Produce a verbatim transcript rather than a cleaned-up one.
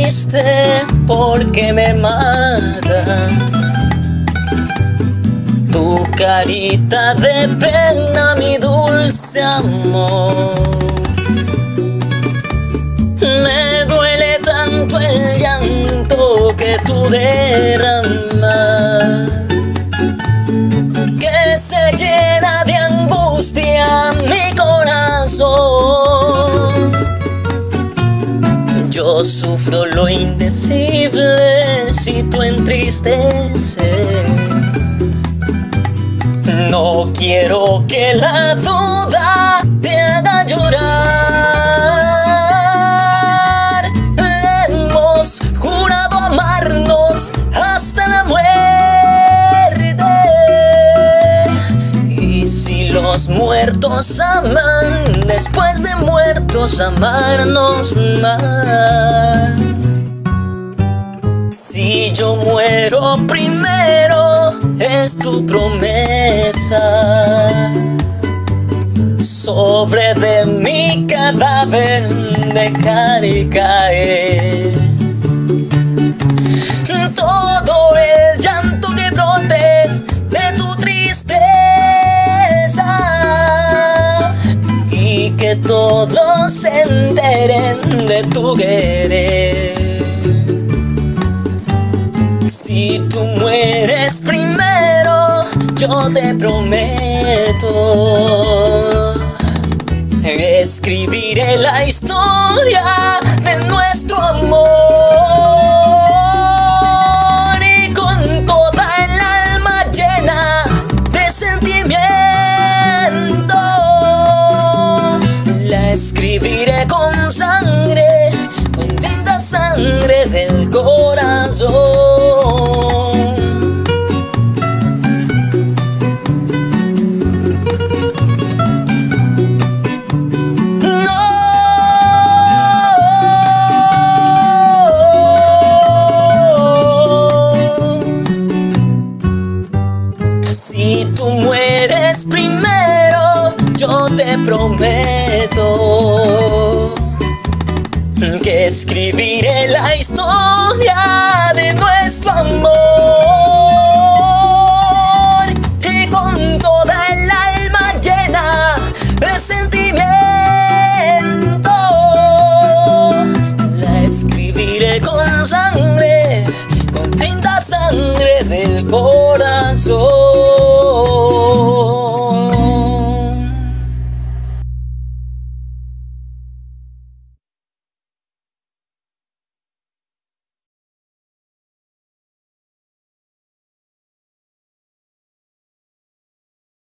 triste porque me mata tu carita de pena, mi dulce amor. Me duele tanto el llanto que tú derramas, que se llena de angustia mi corazón. Yo sufro lo indecible si tú entristeces. No quiero que la duda te haga llorar. Hemos jurado amarnos hasta la muerte, y si los muertos aman, después de muertos amarnos más. Si yo muero primero, es tu promesa. Sobre de mi cadáver dejar caer todo el llanto que brote de tu tristeza, y que todos se enteren de tu querer. Si tú mueres primero, yo te prometo, escribiré la historia de nuestro amor, y con toda el alma llena de sentimiento, la escribiré con sangre, con tinta sangre del corazón. Si tú mueres primero, yo te prometo que escribiré la historia de nuestro amor, y con toda el alma llena de sentimiento, la escribiré con sangre, con tinta sangre del corazón.